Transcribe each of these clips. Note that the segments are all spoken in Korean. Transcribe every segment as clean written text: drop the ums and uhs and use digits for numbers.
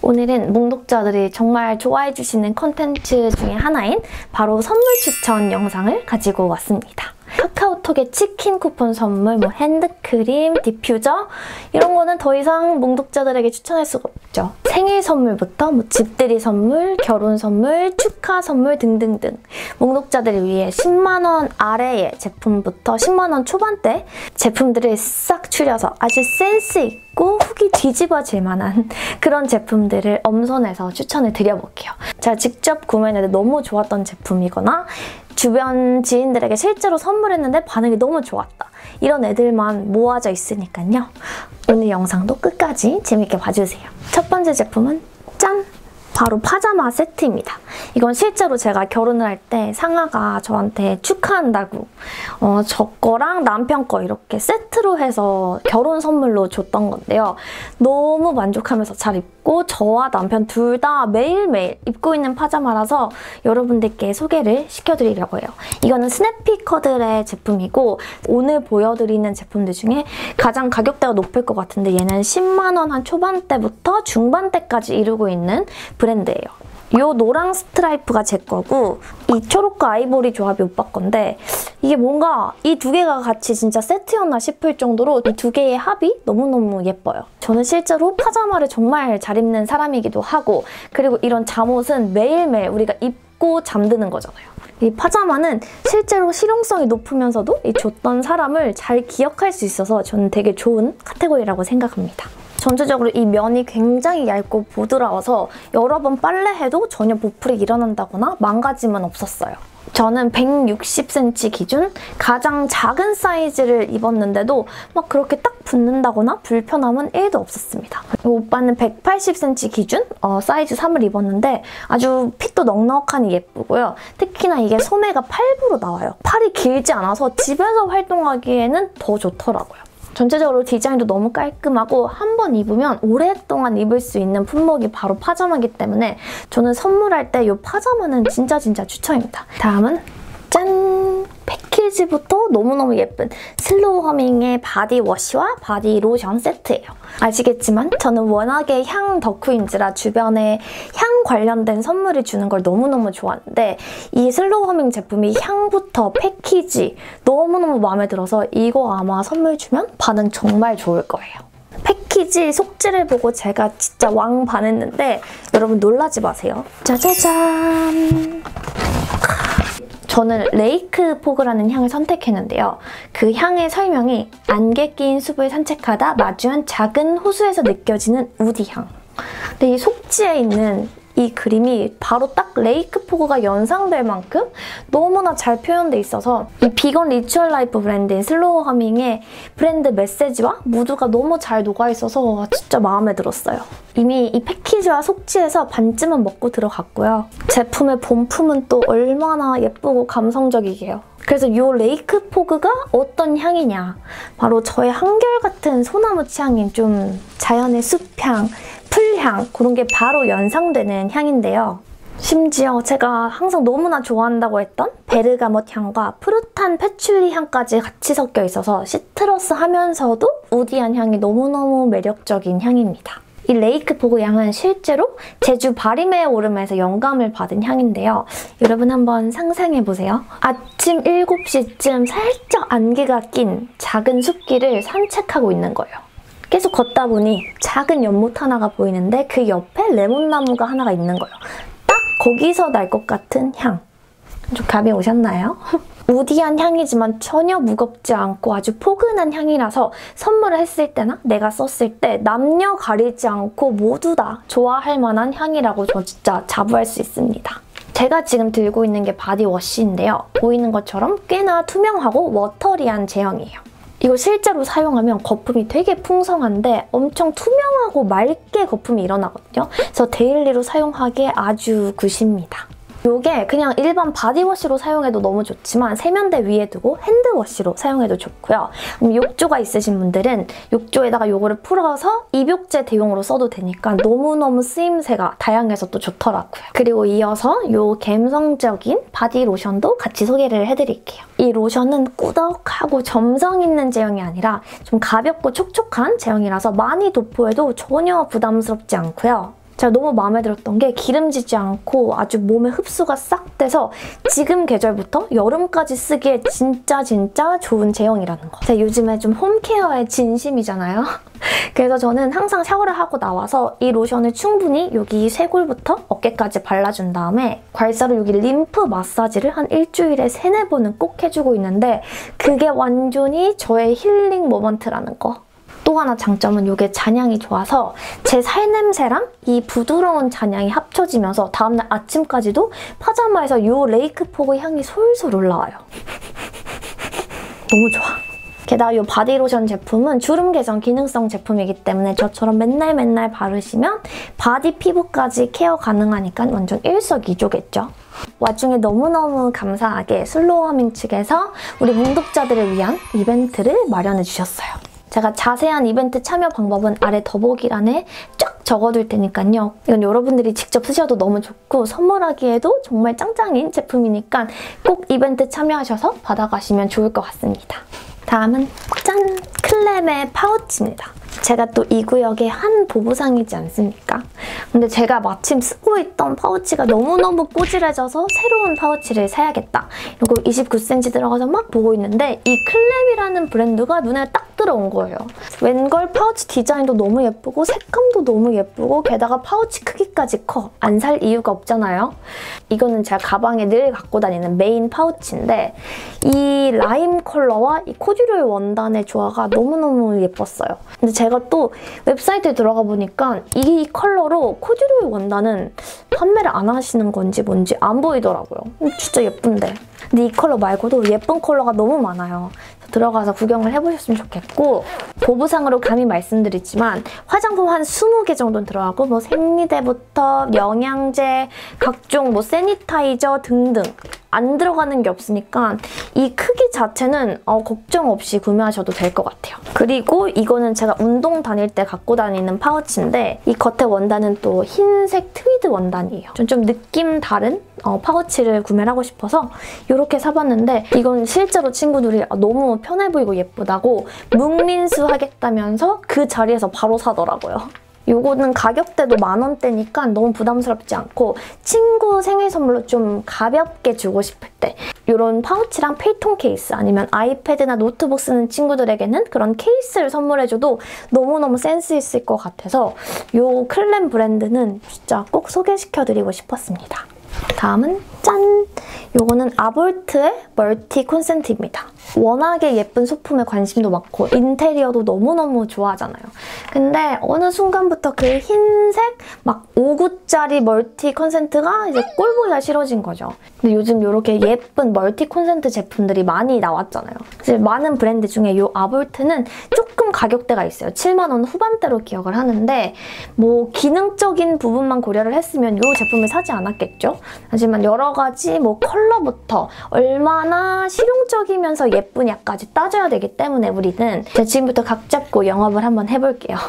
오늘은 몽독자들이 정말 좋아해 주시는 콘텐츠 중에 하나인 바로 선물 추천 영상을 가지고 왔습니다. 카카오톡에 치킨 쿠폰 선물, 핸드크림, 디퓨저 이런 거는 더 이상 몽독자들에게 추천할 수가 없죠. 생일 선물부터 집들이 선물, 결혼 선물, 축하 선물 등등등 몽독자들을 위해 10만 원 아래의 제품부터 10만 원 초반대 제품들을 싹 추려서 아주 센스 있고 후기 뒤집어질 만한 그런 제품들을 엄선해서 추천을 드려볼게요. 제가 직접 구매했는데 너무 좋았던 제품이거나 주변 지인들에게 실제로 선물했는데 반응이 너무 좋았다. 이런 애들만 모아져 있으니까요. 오늘 영상도 끝까지 재밌게 봐주세요. 첫 번째 제품은 짠! 바로 파자마 세트입니다. 이건 실제로 제가 결혼을 할 때 상아가 저한테 축하한다고 저 거랑 남편 거 이렇게 세트로 해서 결혼 선물로 줬던 건데요. 너무 만족하면서 잘 입고 저와 남편 둘 다 매일매일 입고 있는 파자마라서 여러분들께 소개를 시켜드리려고 해요. 이거는 스냅피커들의 제품이고 오늘 보여드리는 제품들 중에 가장 가격대가 높을 것 같은데 얘는 10만 원 한 초반대부터 중반대까지 이루고 있는 브랜드예요. 이 노랑 스트라이프가 제 거고 이 초록과 아이보리 조합이 오빠 건데 이게 뭔가 이 두 개가 같이 진짜 세트였나 싶을 정도로 이 두 개의 합이 너무너무 예뻐요. 저는 실제로 파자마를 정말 잘 입는 사람이기도 하고 그리고 이런 잠옷은 매일매일 우리가 입고 잠드는 거잖아요. 이 파자마는 실제로 실용성이 높으면서도 이 줬던 사람을 잘 기억할 수 있어서 저는 되게 좋은 카테고리라고 생각합니다. 전체적으로 이 면이 굉장히 얇고 부드러워서 여러 번 빨래해도 전혀 보풀이 일어난다거나 망가짐은 없었어요. 저는 160cm 기준 가장 작은 사이즈를 입었는데도 막 그렇게 딱 붙는다거나 불편함은 1도 없었습니다. 오빠는 180cm 기준 사이즈 3을 입었는데 아주 핏도 넉넉하니 예쁘고요. 특히나 이게 소매가 8부로 나와요. 팔이 길지 않아서 집에서 활동하기에는 더 좋더라고요. 전체적으로 디자인도 너무 깔끔하고 한 번 입으면 오랫동안 입을 수 있는 품목이 바로 파자마이기 때문에 저는 선물할 때 이 파자마는 진짜 추천입니다. 다음은 짠! 패키지부터 너무너무 예쁜 슬로우 허밍의 바디워시와 바디 로션 세트예요. 아시겠지만 저는 워낙에 향 덕후인지라 주변에 향 관련된 선물을 주는 걸 너무너무 좋아하는데 이 슬로우 허밍 제품이 향부터 패키지 너무너무 마음에 들어서 이거 아마 선물 주면 반응 정말 좋을 거예요. 패키지 속지를 보고 제가 진짜 왕 반했는데 여러분 놀라지 마세요. 짜자잔! 저는 레이크 포그라는 향을 선택했는데요. 그 향의 설명이 안개 낀 숲을 산책하다 마주한 작은 호수에서 느껴지는 우디 향. 근데 이 속지에 있는 이 그림이 바로 딱 레이크 포그가 연상될 만큼 너무나 잘 표현돼 있어서 이 비건 리추얼 라이프 브랜드인 슬로우 허밍의 브랜드 메시지와 무드가 너무 잘 녹아있어서 진짜 마음에 들었어요. 이미 이 패키지와 속지에서 반쯤은 먹고 들어갔고요. 제품의 본품은 또 얼마나 예쁘고 감성적이게요. 그래서 이 레이크 포그가 어떤 향이냐? 바로 저의 한결같은 소나무 취향인 좀 자연의 숲향, 풀향 그런 게 바로 연상되는 향인데요. 심지어 제가 항상 너무나 좋아한다고 했던 베르가못 향과 푸릇한 패출리 향까지 같이 섞여 있어서 시트러스하면서도 우디한 향이 너무너무 매력적인 향입니다. 이 레이크 포그 향은 실제로 제주 바리메 오름에서 영감을 받은 향인데요. 여러분 한번 상상해보세요. 아침 7시쯤 살짝 안개가 낀 작은 숲길을 산책하고 있는 거예요. 계속 걷다 보니 작은 연못 하나가 보이는데 그 옆에 레몬나무가 하나가 있는 거예요. 딱 거기서 날 것 같은 향. 좀 감이 오셨나요? 우디한 향이지만 전혀 무겁지 않고 아주 포근한 향이라서 선물을 했을 때나 내가 썼을 때 남녀 가리지 않고 모두 다 좋아할 만한 향이라고 저 진짜 자부할 수 있습니다. 제가 지금 들고 있는 게 바디워시인데요. 보이는 것처럼 꽤나 투명하고 워터리한 제형이에요. 이거 실제로 사용하면 거품이 되게 풍성한데 엄청 투명하고 맑게 거품이 일어나거든요. 그래서 데일리로 사용하기에 아주 굿입니다. 이게 그냥 일반 바디워시로 사용해도 너무 좋지만 세면대 위에 두고 핸드워시로 사용해도 좋고요. 욕조가 있으신 분들은 욕조에다가 이거를 풀어서 입욕제 대용으로 써도 되니까 너무너무 쓰임새가 다양해서 또 좋더라고요. 그리고 이어서 이 감성적인 바디 로션도 같이 소개를 해드릴게요. 이 로션은 꾸덕하고 점성 있는 제형이 아니라 좀 가볍고 촉촉한 제형이라서 많이 도포해도 전혀 부담스럽지 않고요. 제가 너무 마음에 들었던 게 기름지지 않고 아주 몸에 흡수가 싹 돼서 지금 계절부터 여름까지 쓰기에 진짜 좋은 제형이라는 거. 제가 요즘에 좀 홈케어에 진심이잖아요. 그래서 저는 항상 샤워를 하고 나와서 이 로션을 충분히 여기 쇄골부터 어깨까지 발라준 다음에 괄사로 여기 림프 마사지를 한 일주일에 3-4번은 꼭 해주고 있는데 그게 완전히 저의 힐링 모먼트라는 거. 또 하나 장점은 이게 잔향이 좋아서 제 살냄새랑 이 부드러운 잔향이 합쳐지면서 다음날 아침까지도 파자마에서 이 레이크포그 향이 솔솔 올라와요. 너무 좋아. 게다가 이 바디로션 제품은 주름 개선 기능성 제품이기 때문에 저처럼 맨날 바르시면 바디 피부까지 케어 가능하니까 완전 일석이조겠죠. 와중에 너무너무 감사하게 슬로우하밍 측에서 우리 뭉독자들을 위한 이벤트를 마련해 주셨어요. 제가 자세한 이벤트 참여 방법은 아래 더보기란에 쫙 적어둘 테니까요. 이건 여러분들이 직접 쓰셔도 너무 좋고 선물하기에도 정말 짱짱인 제품이니까 꼭 이벤트 참여하셔서 받아가시면 좋을 것 같습니다. 다음은 짠! 클램의 파우치입니다. 제가 또 이 구역의 한 보부상이지 않습니까? 근데 제가 마침 쓰고 있던 파우치가 너무너무 꼬질해져서 새로운 파우치를 사야겠다. 이러고 29cm 들어가서 막 보고 있는데 이 클램이라는 브랜드가 눈에 딱 들어온 거예요. 웬걸 파우치 디자인도 너무 예쁘고 색감도 너무 예쁘고 게다가 파우치 크기까지 커. 안 살 이유가 없잖아요. 이거는 제가 가방에 늘 갖고 다니는 메인 파우치인데 이 라임 컬러와 이 코듀로이 원단의 조화가 너무너무 예뻤어요. 근데 제가 또 웹사이트에 들어가 보니까 이 컬러로 코듀로이 원단은 판매를 안 하시는 건지 뭔지 안 보이더라고요. 진짜 예쁜데. 근데 이 컬러 말고도 예쁜 컬러가 너무 많아요. 들어가서 구경을 해보셨으면 좋겠고 보부상으로 감히 말씀드리지만 화장품 한 20개 정도는 들어가고 뭐 생리대부터 영양제, 각종 뭐 세니타이저 등등 안 들어가는 게 없으니까 이 크기 자체는 걱정 없이 구매하셔도 될 것 같아요. 그리고 이거는 제가 운동 다닐 때 갖고 다니는 파우치인데 이 겉에 원단은 또 흰색 트위드 원단이에요. 좀 느낌 다른 파우치를 구매를 하고 싶어서 이렇게 사봤는데 이건 실제로 친구들이 너무 편해 보이고 예쁘다고 묵민수 하겠다면서 그 자리에서 바로 사더라고요. 요거는 가격대도 10,000원대니까 너무 부담스럽지 않고 친구 생일 선물로 좀 가볍게 주고 싶을 때 이런 파우치랑 필통 케이스 아니면 아이패드나 노트북 쓰는 친구들에게는 그런 케이스를 선물해줘도 너무너무 센스 있을 것 같아서 요 클램 브랜드는 진짜 꼭 소개시켜드리고 싶었습니다. 다음은 짠! 요거는 아볼트의 멀티 콘센트입니다. 워낙에 예쁜 소품에 관심도 많고 인테리어도 너무너무 좋아하잖아요. 근데 어느 순간부터 그 흰색 막 5구짜리 멀티 콘센트가 이제 꼴보기가 싫어진 거죠. 근데 요즘 이렇게 예쁜 멀티 콘센트 제품들이 많이 나왔잖아요. 사실 많은 브랜드 중에 이 아볼트는 조금 가격대가 있어요. 7만 원 후반대로 기억을 하는데 뭐 기능적인 부분만 고려를 했으면 이 제품을 사지 않았겠죠? 하지만 여러 가지 뭐 컬러부터 얼마나 실용적이면서 예쁘냐까지 따져야 되기 때문에 우리는 지금부터 각 잡고 영업을 한번 해볼게요.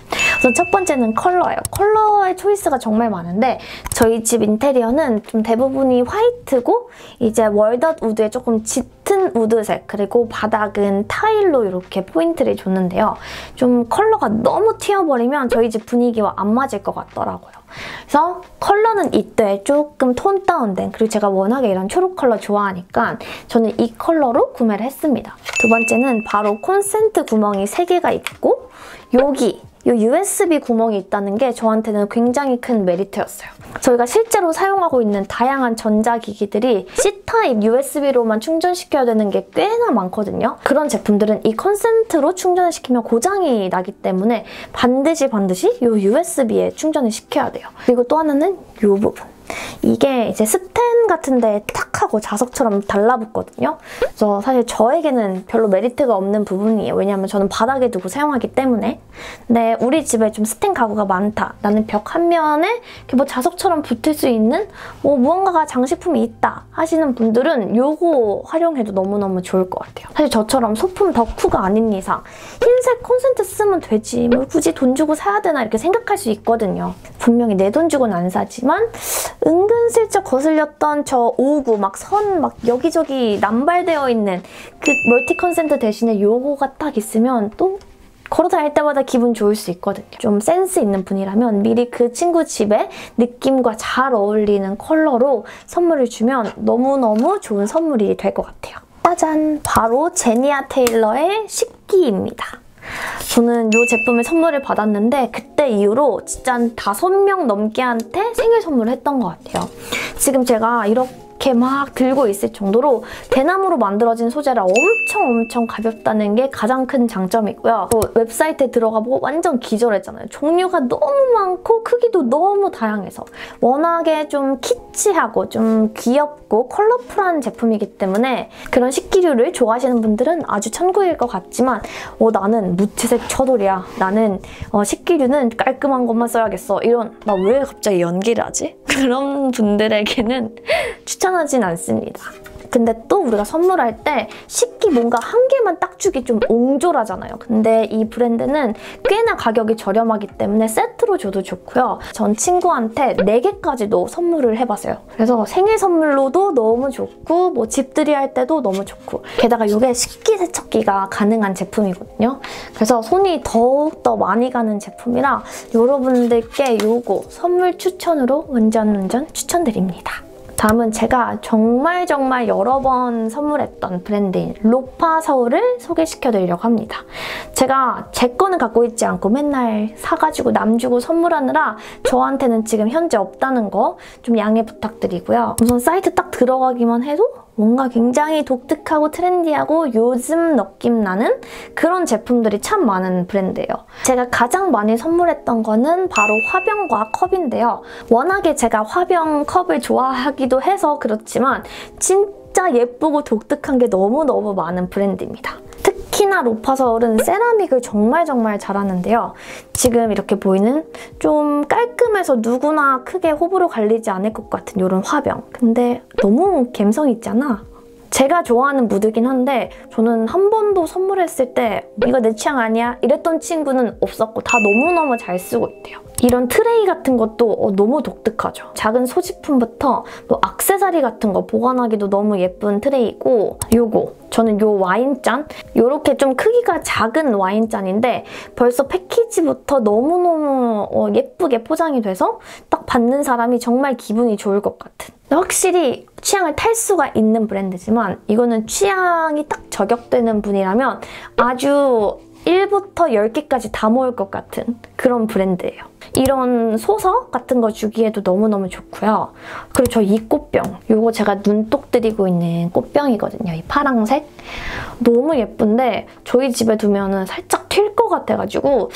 우선 첫 번째는 컬러예요. 컬러의 초이스가 정말 많은데 저희 집 인테리어는 좀 대부분이 화이트고 이제 월덧 우드에 조금 짙은 우드색 그리고 바닥은 타일로 이렇게 포인트를 줬는데요. 좀 컬러가 너무 튀어버리면 저희 집 분위기와 안 맞을 것 같더라고요. 그래서 컬러는 이때 조금 톤 다운된 그리고 제가 워낙에 이런 초록 컬러 좋아하니까 저는 이 컬러로 구매를 했습니다. 두 번째는 바로 콘센트 구멍이 3개가 있고 여기 이 USB 구멍이 있다는 게 저한테는 굉장히 큰 메리트였어요. 저희가 실제로 사용하고 있는 다양한 전자기기들이 C타입 USB로만 충전시켜야 되는 게 꽤나 많거든요. 그런 제품들은 이 컨센트로 충전을 시키면 고장이 나기 때문에 반드시 이 USB에 충전을 시켜야 돼요. 그리고 또 하나는 이 부분. 이게 이제 스탠 같은 데에 탁 하고 자석처럼 달라붙거든요. 그래서 사실 저에게는 별로 메리트가 없는 부분이에요. 왜냐하면 저는 바닥에 두고 사용하기 때문에. 근데 우리 집에 좀 스탠 가구가 많다. 나는 벽 한 면에 이렇게 뭐 자석처럼 붙을 수 있는 뭐 무언가가 장식품이 있다 하시는 분들은 요거 활용해도 너무너무 좋을 것 같아요. 사실 저처럼 소품 덕후가 아닌 이상 흰색 콘센트 쓰면 되지 뭐 굳이 돈 주고 사야 되나 이렇게 생각할 수 있거든요. 분명히 내 돈 주고는 안 사지만 은근슬쩍 거슬렸던 저 오구 막 선 막 여기저기 남발되어 있는 그 멀티 컨센트 대신에 요거가 딱 있으면 또 걸어다닐 때마다 기분 좋을 수 있거든요. 좀 센스 있는 분이라면 미리 그 친구 집의 느낌과 잘 어울리는 컬러로 선물을 주면 너무너무 좋은 선물이 될 것 같아요. 짜잔! 바로 제니아 테일러의 식기입니다. 저는 이 제품을 선물을 받았는데 그때 이후로 진짜 한 5명 넘게한테 생일 선물을 했던 것 같아요. 지금 제가 이렇게 막 들고 있을 정도로 대나무로 만들어진 소재라 엄청 가볍다는 게 가장 큰 장점이고요. 또 웹사이트에 들어가보고 완전 기절했잖아요. 종류가 너무 많고 크기도 너무 다양해서 워낙에 좀 키치하고 좀 귀엽고 컬러풀한 제품이기 때문에 그런 식기류를 좋아하시는 분들은 아주 천국일 것 같지만 나는 무채색 처돌이야. 나는 식기류는 깔끔한 것만 써야겠어. 이런 나 왜 갑자기 연기를 하지? 그런 분들에게는 추천하진 않습니다. 근데 또 우리가 선물할 때 식기 뭔가 한 개만 딱 주기 좀 옹졸하잖아요. 근데 이 브랜드는 꽤나 가격이 저렴하기 때문에 세트로 줘도 좋고요. 전 친구한테 4개까지도 선물을 해봤어요. 그래서 생일 선물로도 너무 좋고 뭐 집들이 할 때도 너무 좋고 게다가 이게 식기세척기가 가능한 제품이거든요. 그래서 손이 더욱더 많이 가는 제품이라 여러분들께 이거 선물 추천으로 완전 추천드립니다. 다음은 제가 정말 여러 번 선물했던 브랜드인 로파 서울을 소개시켜드리려고 합니다. 제가 제 거는 갖고 있지 않고 맨날 사가지고 남 주고 선물하느라 저한테는 지금 현재 없다는 거 좀 양해 부탁드리고요. 우선 사이트 딱 들어가기만 해도 뭔가 굉장히 독특하고 트렌디하고 요즘 느낌 나는 그런 제품들이 참 많은 브랜드예요. 제가 가장 많이 선물했던 거는 바로 화병과 컵인데요. 워낙에 제가 화병 컵을 좋아하기도 해서 그렇지만 진짜 예쁘고 독특한 게 너무너무 많은 브랜드입니다. 특히나 로파 서울은 세라믹을 정말 잘하는데요. 지금 이렇게 보이는 좀 깔끔해서 누구나 크게 호불호 갈리지 않을 것 같은 이런 화병. 근데 너무 감성 있잖아. 제가 좋아하는 무드긴 한데 저는 한 번도 선물했을 때 이거 내 취향 아니야? 이랬던 친구는 없었고 다 너무너무 잘 쓰고 있대요. 이런 트레이 같은 것도 너무 독특하죠. 작은 소지품부터 뭐 액세서리 같은 거 보관하기도 너무 예쁜 트레이고 요거 저는 요 와인잔 요렇게 좀 크기가 작은 와인잔인데 벌써 패키지부터 너무너무 예쁘게 포장이 돼서 딱 받는 사람이 정말 기분이 좋을 것 같은 확실히 취향을 탈 수가 있는 브랜드지만 이거는 취향이 딱 저격되는 분이라면 아주 1부터 10개까지 다 모을 것 같은 그런 브랜드예요. 이런 소서 같은 거 주기에도 너무너무 좋고요. 그리고 저 이 꽃병, 이거 제가 눈독 들이고 있는 꽃병이거든요. 이 파랑색. 너무 예쁜데 저희 집에 두면은 살짝 튈 것 같아가지고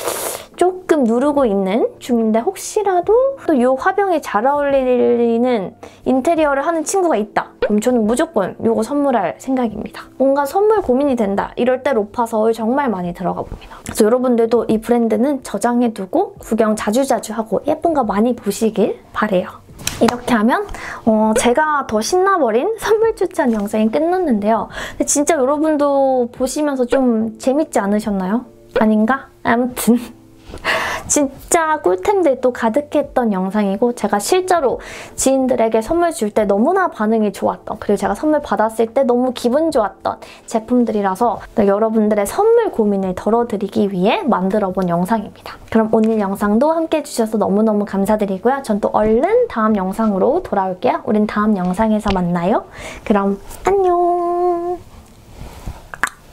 조금 누르고 있는 중인데 혹시라도 또 이 화병에 잘 어울리는 인테리어를 하는 친구가 있다. 그럼 저는 무조건 이거 선물할 생각입니다. 뭔가 선물 고민이 된다. 이럴 때 로파 서울 정말 많이 들어가 봅니다. 그래서 여러분들도 이 브랜드는 저장해두고 구경 자주자주 하고 예쁜 거 많이 보시길 바래요. 이렇게 하면 제가 더 신나버린 선물 추천 영상이 끝났는데요. 근데 진짜 여러분도 보시면서 좀 재밌지 않으셨나요? 아닌가? 아무튼 진짜 꿀템들 또 가득했던 영상이고 제가 실제로 지인들에게 선물 줄 때 너무나 반응이 좋았던 그리고 제가 선물 받았을 때 너무 기분 좋았던 제품들이라서 여러분들의 선물 고민을 덜어드리기 위해 만들어본 영상입니다. 그럼 오늘 영상도 함께 해주셔서 너무너무 감사드리고요. 전 또 얼른 다음 영상으로 돌아올게요. 우린 다음 영상에서 만나요. 그럼 안녕!